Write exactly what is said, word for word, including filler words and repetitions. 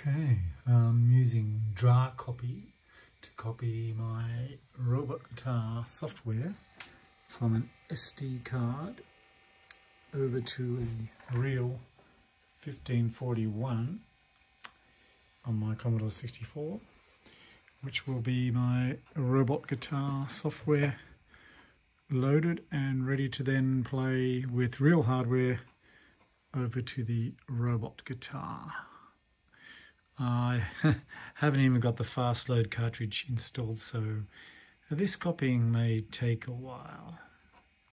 Okay, I'm using DRACOPY to copy my robot guitar software from an S D card over to a real fifteen forty-one on my Commodore sixty-four, which will be my robot guitar software loaded and ready to then play with real hardware over to the robot guitar. I haven't even got the fast load cartridge installed, so this copying may take a while.